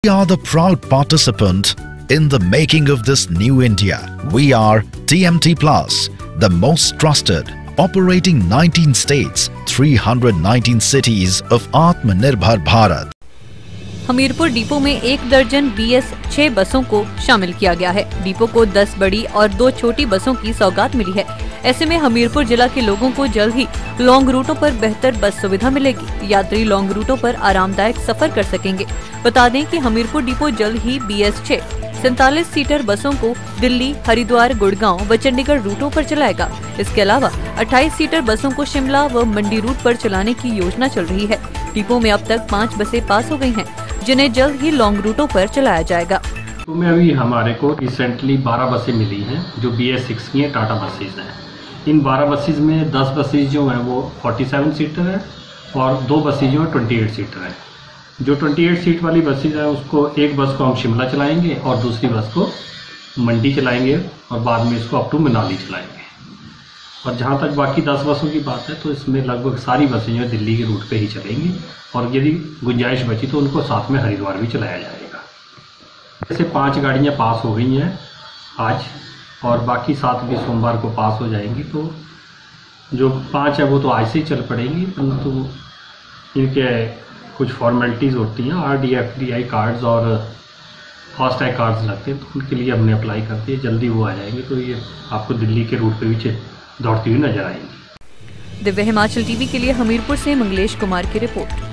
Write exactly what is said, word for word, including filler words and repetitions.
We are the proud participant in the making of this new India. We are T M T Plus, the most trusted, operating nineteen states, three hundred nineteen cities of Atmanirbhar Bharat. Hamirpur depot में एक दर्जन B S छह बसों को शामिल किया गया है। डिपो को दस बड़ी और दो छोटी बसों की सौगात मिली है। ऐसे में हमीरपुर जिला के लोगों को जल्द ही लॉन्ग रूटों पर बेहतर बस सुविधा मिलेगी। यात्री लॉन्ग रूटों पर आरामदायक सफर कर सकेंगे। बता दें कि हमीरपुर डिपो जल्द ही बी एस छह सैतालीस सीटर बसों को दिल्ली, हरिद्वार, गुड़गांव व चंडीगढ़ रूटों पर चलाएगा। इसके अलावा अट्ठाईस सीटर बसों को शिमला व मंडी रूट पर चलाने की योजना चल रही है। डिपो में अब तक पाँच बसें पास हो गई हैं, जिन्हें जल्द ही लॉन्ग रूटों पर चलाया जाएगा। तो में अभी हमारे को रिसेंटली बारह बसें मिली हैं जो बी एस सिक्स की हैं, टाटा बसेज हैं। इन बारह बसेज में दस बसेज जो हैं वो सैंतालीस सीटर हैं और दो बसेज जो हैं अट्ठाईस सीटर हैं। जो अट्ठाईस सीट वाली बसेज हैं उसको एक बस को हम शिमला चलाएंगे और दूसरी बस को मंडी चलाएंगे और बाद में इसको अप टू मनाली चलाएंगे। और जहाँ तक बाकी दस बसों की बात है तो इसमें लगभग सारी बसें जो है दिल्ली के रूट पे ही चलेंगी और यदि गुंजाइश बची तो उनको साथ में हरिद्वार भी चलाया जाएगा। ऐसे पांच गाड़ियाँ पास हो गई हैं आज और बाकी सात भी सोमवार को पास हो जाएंगी। तो जो पांच है वो तो आज से ही चल पड़ेंगी, परंतु इनके कुछ फॉर्मेलिटीज़ होती हैं, R D F D I cards और फास्टैग कार्ड्स लगते हैं, तो उनके लिए हमने अप्लाई कर दिए, जल्दी वो आ जाएंगे। तो ये आपको दिल्ली के रूट पे भी दौड़ती हुई नजर आएंगी। दिव्य हिमाचल टीवी के लिए हमीरपुर से मंगलेश कुमार की रिपोर्ट।